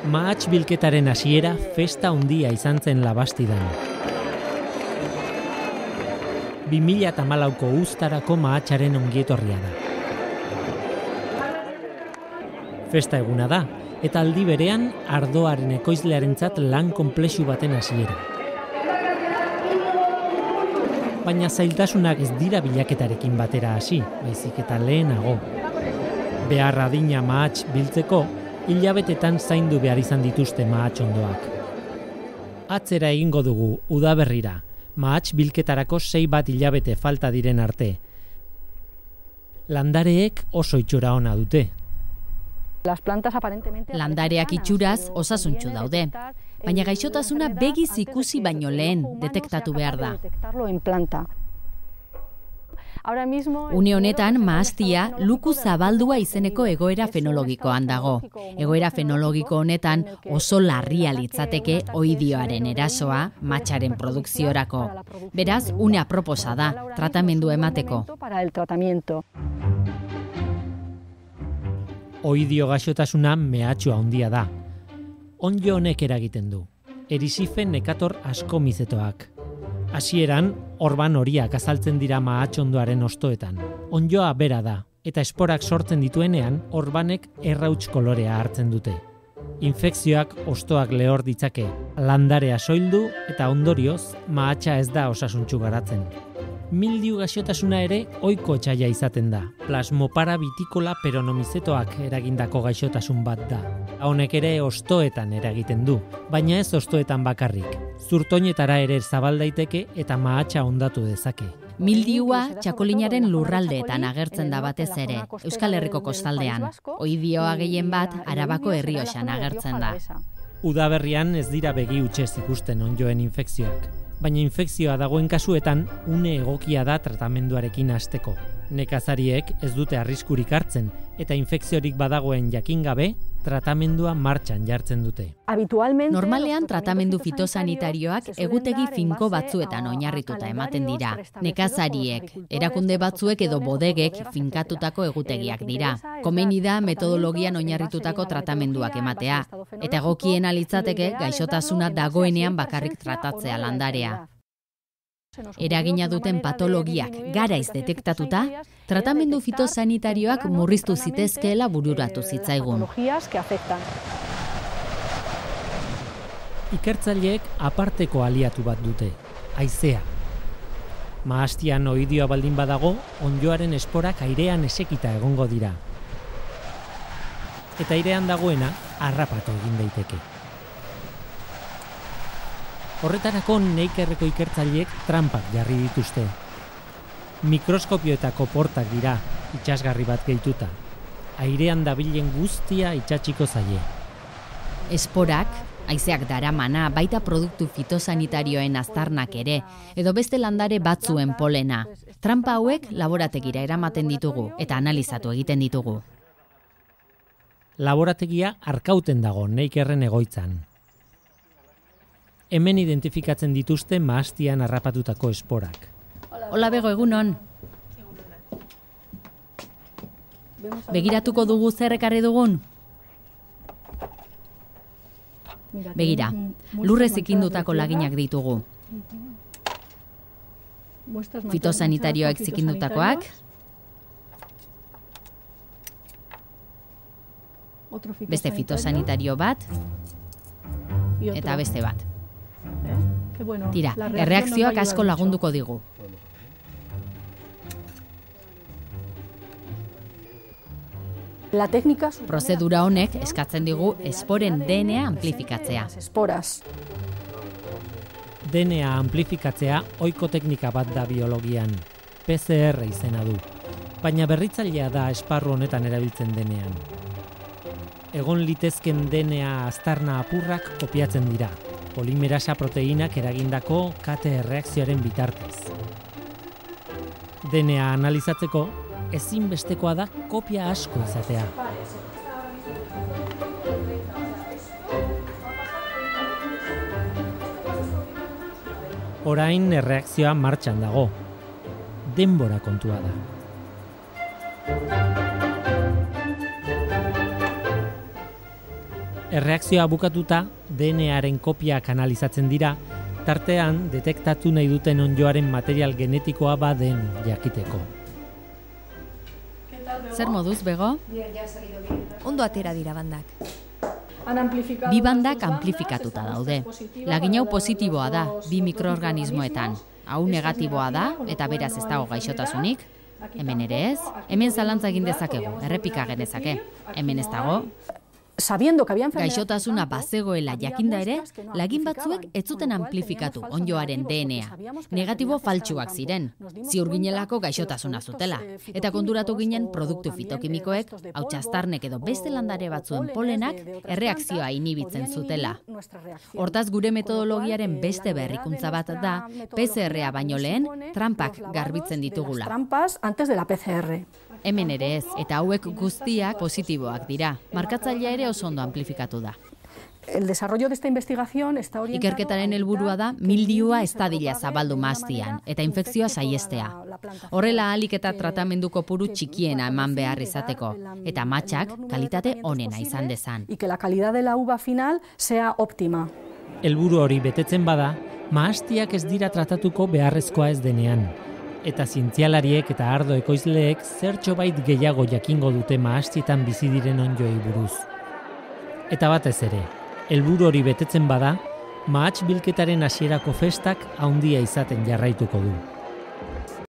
Mahats bilketaren hasiera festa handia izan zen Labastidan. 2014ko uztarako mahatsaren ongietorria da. Festa eguna da, eta aldi berean ardoaren ekoizlearentzat lan konplexu baten hasiera. Baina zailtasunak ez dira bilaketarekin batera hasi, baizik eta lehenago. Behar adina mahats biltzeko, hilabetetan zaindu behar izan dituzte mahatxondoak. Atzera egingo dugu udaberrira, mahats bilketarako 6 hilabete falta diren arte. Landareek oso itxura ona dute. Landareak itxuraz osasuntsu daude, baina gaixotasuna begiz ikusi baino lehen detektatu behar da. Une honetan mahastia luku zabaldua izeneko egoera fenologikoan dago. Egoera fenologiko honetan oso larria litzateke oidioaren erasoa mahatsaren produkziorako. Beraz, une aproposa da, tratamendu emateko. Oidio gaixotasuna mehatxua handia da. Onjo honek eragiten du. Erisife nekator asko mizetoak. Hasieran, orban horiak azaltzen dira mahatxondoaren ostoetan. Onjoa bera da, eta esporak sortzen dituenean, orbanek errauts kolorea hartzen dute. Infekzioak ostoak lehor ditzake, landarea soildu eta ondorioz, mahatsa ez da osasuntsu garatzen. Mildiu gaixotasuna ere ohiko etsaia izaten da. Plasmopara bitikola peronomizetoak eragindako gaixotasun bat da. Honek ere ostoetan eragiten du, baina ez ostoetan bakarrik. Zurtoinetara ere zabal daiteke eta mahatsa hondatu dezake. Mildiua txakolinaren lurraldeetan agertzen da batez ere, Euskal Herriko kostaldean. Oidioa gehien bat Arabako Errioxan agertzen da. Udaberrian ez dira begi hutsez ikusten onjoen infekzioak. Baina infekzioa dagoen kasuetan, une egokia da tratamenduarekin hasteko. Nekazariek ez dute arriskurik hartzen, eta infekziorik badagoen jakin gabe, tratamendua martxan jartzen dute. Normalean tratamendu fitosanitarioak egutegi finko batzuetan oinarrituta ematen dira. Nekazariek, erakunde batzuek edo bodegek finkatutako egutegiak dira. Komeni da metodologian oinarritutako tratamenduak ematea, eta egokiena litzateke gaixotasuna dagoenean bakarrik tratatzea landarea. Eragina duten patologiak garaiz detektatuta, tratamendu fitosanitarioak murriztu zitezkeela bururatu zitzaigun. Ikertzaileek aparteko aliatu bat dute, haizea. Mahastian oidioa baldin badago, onjoaren esporak airean esekita egongo dira. Eta airean dagoena harrapatu egin daiteke. Horretarako Neikerreko ikertzaileek trampak jarri dituzte. Mikroskopioetako portak dira, itsasgarri bat gehituta. Airean dabilen guztia itsatsiko zaie. Esporak, haizeak daramana, baita produktu fitosanitarioen aztarnak ere, edo beste landare batzuen polena. Trampa hauek laborategira eramaten ditugu eta analizatu egiten ditugu. Laborategia Arkauten dago Neikerren egoitzan. Hemen identifikatzen dituzte mahastian harrapatutako esporak. Hola Bego, egunon. Begiratuko dugu zer ekarri dugun? Begira, lurrez ikindutako laginak ditugu. Fitosanitarioak zikindutakoak. Beste fitosanitario bat. Eta beste bat. Tira, erreakzioak asko lagunduko digu. Prozedura honek eskatzen digu esporen DNA amplifikatzea. DNA amplifikatzea ohiko teknika bat da biologian. PCR izena du. Baina berritzailea da esparru honetan erabiltzen denean. Egon litezken DNA aztarna apurrak kopiatzen dira. Polimerasa proteinak eragindako kate erreakzioaren bitartez. DNA analizatzeko, ezinbestekoa da kopia asko izatea. Orain erreakzioa martxan dago. Denbora kontua da. Erreakzioa bukatuta, DNA-aren kopiak analizatzen dira, tartean detektatu nahi duten onddoaren material genetikoa baden jakiteko. Zer moduz, Bego? Ondo atera dira bandak. Bi bandak amplifikatuta daude. Lagin hau positiboa da, bi mikroorganismoetan. Hau negatiboa da, eta beraz ez dago gaixotasunik. Hemen ere ez, hemen zalantza egin dezakegu, errepika genezake. Hemen ez dago. Gaixotasuna bazegoela jakinda ere, lagin batzuek ez zuten amplifikatu onddoaren DNA. Negatibo faltsuak ziren, ziur ginelako gaixotasuna zutela. Eta konturatu ginen produktu fitokimikoek, hau txastarnek edo beste landare batzuen polenak, erreakzioa inhibitzen zutela. Hortaz gure metodologiaren beste berrikuntza bat da, PCR-a baino lehen, trampak garbitzen ditugula. Hemen ere ez, eta hauek guztiak positiboak dira. Markatzailea ere oso ondo amplifikatu da. Ikerketaren helburua da mildioa estadila zabaldu mahastian eta infekzioa saihestea. Horrela ahalik eta tratamendu kopuru txikiena eman behar izateko eta matxak kalitate onena izan dezan. Helburu hori betetzen bada, mahastiak ez dira tratatuko beharrezkoa ez denean. Eta zientzialariek eta ardo ekoizleek zertxobait gehiago jakingo dute mahastietan bizi diren onddoei buruz. Eta batez ere, helburu hori betetzen bada, mahats bilketaren hasierako festak handia izaten jarraituko du.